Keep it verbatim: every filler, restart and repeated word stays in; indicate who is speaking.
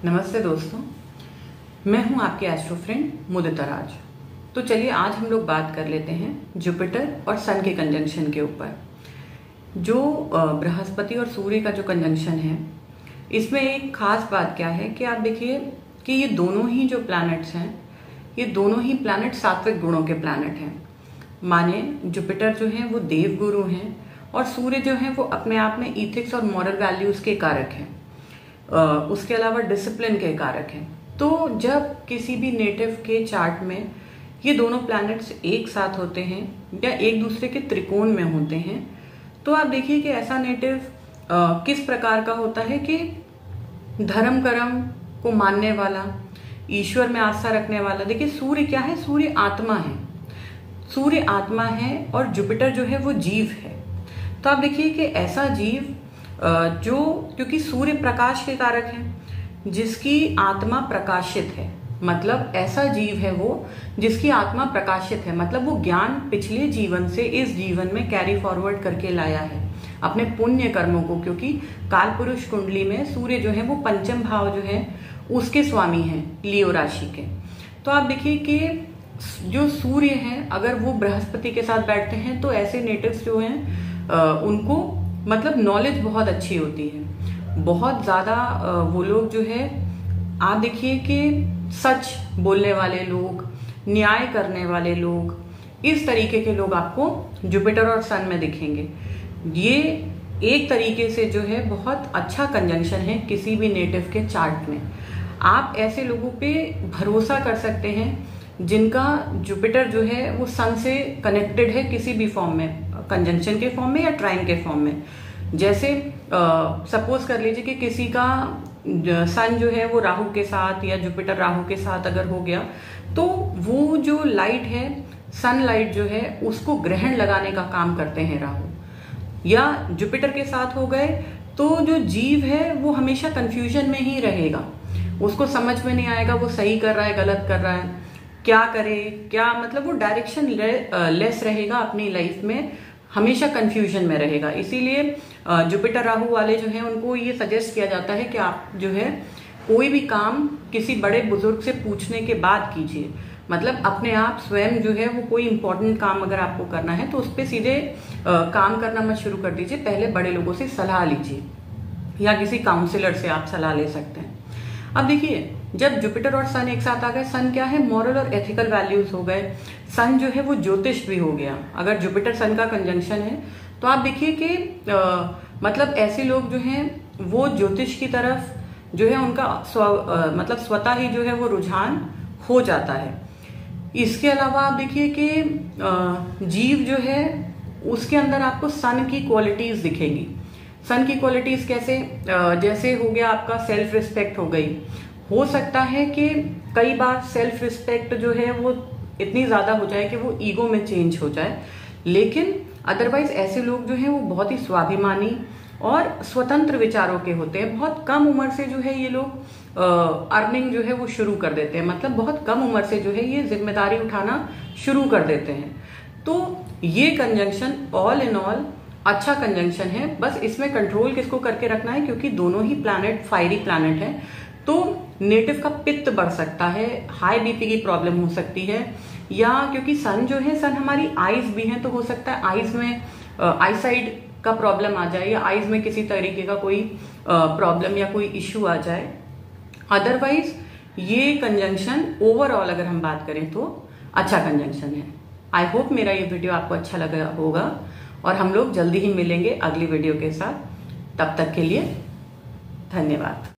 Speaker 1: नमस्ते दोस्तों, मैं हूं आपके एस्ट्रो फ्रेंड मुदिता राज। तो चलिए आज हम लोग बात कर लेते हैं जुपिटर और सन के कंजंक्शन के ऊपर। जो बृहस्पति और सूर्य का जो कंजंक्शन है, इसमें एक खास बात क्या है कि आप देखिए कि ये दोनों ही जो प्लैनेट्स हैं, ये दोनों ही प्लैनेट सात्विक गुणों के प्लैनेट हैं। माने जुपिटर जो है वो देव गुरु हैं और सूर्य जो है वो अपने आप में इथिक्स और मॉरल वैल्यूज के कारक हैं, उसके अलावा डिसिप्लिन के कारक हैं। तो जब किसी भी नेटिव के चार्ट में ये दोनों प्लैनेट्स एक साथ होते हैं या एक दूसरे के त्रिकोण में होते हैं, तो आप देखिए कि ऐसा नेटिव किस प्रकार का होता है कि धर्म कर्म को मानने वाला, ईश्वर में आस्था रखने वाला। देखिए सूर्य क्या है, सूर्य आत्मा है, सूर्य आत्मा है और जुपिटर जो है वो जीव है। तो आप देखिए कि ऐसा जीव जो, क्योंकि सूर्य प्रकाश के कारक है, जिसकी आत्मा प्रकाशित है, मतलब ऐसा जीव है वो जिसकी आत्मा प्रकाशित है, मतलब वो ज्ञान पिछले जीवन से इस जीवन में कैरी फॉरवर्ड करके लाया है अपने पुण्य कर्मों को। क्योंकि कालपुरुष कुंडली में सूर्य जो है वो पंचम भाव जो है उसके स्वामी हैं, लियो राशि के। तो आप देखिए कि जो सूर्य है अगर वो बृहस्पति के साथ बैठते हैं तो ऐसे नेटिव्स जो हैं उनको मतलब नॉलेज बहुत अच्छी होती है, बहुत ज्यादा वो लोग जो है, आप देखिए कि सच बोलने वाले लोग, न्याय करने वाले लोग, इस तरीके के लोग आपको जुपिटर और सन में दिखेंगे। ये एक तरीके से जो है बहुत अच्छा कंजंक्शन है किसी भी नेटिव के चार्ट में। आप ऐसे लोगों पे भरोसा कर सकते हैं जिनका जुपिटर जो है वो सन से कनेक्टेड है किसी भी फॉर्म में, कंजंक्शन के फॉर्म में या ट्राइन के फॉर्म में। जैसे सपोज कर लीजिए कि किसी का सन जो है वो राहु के साथ या जुपिटर राहु के साथ अगर हो गया, तो वो जो लाइट है, सन लाइट जो है उसको ग्रहण लगाने का काम करते हैं राहु। या जुपिटर के साथ हो गए तो जो जीव है वो हमेशा कंफ्यूजन में ही रहेगा, उसको समझ में नहीं आएगा वो सही कर रहा है गलत कर रहा है, क्या करे क्या, मतलब वो डायरेक्शन ले, लेस रहेगा अपनी लाइफ में, हमेशा कंफ्यूजन में रहेगा। इसीलिए जुपिटर राहु वाले जो हैं उनको ये सजेस्ट किया जाता है कि आप जो है कोई भी काम किसी बड़े बुजुर्ग से पूछने के बाद कीजिए। मतलब अपने आप स्वयं जो है वो कोई इंपॉर्टेंट काम अगर आपको करना है तो उस पर सीधे आ, काम करना मत शुरू कर दीजिए, पहले बड़े लोगों से सलाह लीजिए या किसी काउंसलर से आप सलाह ले सकते हैं। अब देखिए जब जुपिटर और सन एक साथ आ गए, सन क्या है, मॉरल और एथिकल वैल्यूज हो गए, सन जो है वो ज्योतिष भी हो गया। अगर जुपिटर सन का कंजंक्शन है तो आप देखिए कि मतलब ऐसे लोग जो हैं वो ज्योतिष की तरफ जो है उनका स्व आ, मतलब स्वतः ही जो है वो रुझान हो जाता है। इसके अलावा आप देखिए कि जीव जो है उसके अंदर आपको सन की क्वालिटीज दिखेगी। सन की क्वालिटीज कैसे, जैसे हो गया आपका सेल्फ रिस्पेक्ट हो गई। हो सकता है कि कई बार सेल्फ रिस्पेक्ट जो है वो इतनी ज्यादा हो जाए कि वो ईगो में चेंज हो जाए, लेकिन अदरवाइज ऐसे लोग जो हैं वो बहुत ही स्वाभिमानी और स्वतंत्र विचारों के होते हैं। बहुत कम उम्र से जो है ये लोग अर्निंग जो है वो शुरू कर देते हैं, मतलब बहुत कम उम्र से जो है ये जिम्मेदारी उठाना शुरू कर देते हैं। तो ये कंजंक्शन ऑल इन ऑल अच्छा कंजंक्शन है। बस इसमें कंट्रोल किसको करके रखना है, क्योंकि दोनों ही प्लैनेट फायरी प्लैनेट है, तो नेटिव का पित्त बढ़ सकता है, हाई बीपी की प्रॉब्लम हो सकती है, या क्योंकि सन जो है, सन हमारी आईज भी है, तो हो सकता है आईज में आईसाइड का प्रॉब्लम आ जाए या आईज में किसी तरीके का कोई प्रॉब्लम या कोई इश्यू आ जाए। अदरवाइज ये कंजंक्शन ओवरऑल अगर हम बात करें तो अच्छा कंजंक्शन है। आई होप मेरा ये वीडियो आपको अच्छा लगा होगा और हम लोग जल्दी ही मिलेंगे अगली वीडियो के साथ। तब तक के लिए धन्यवाद।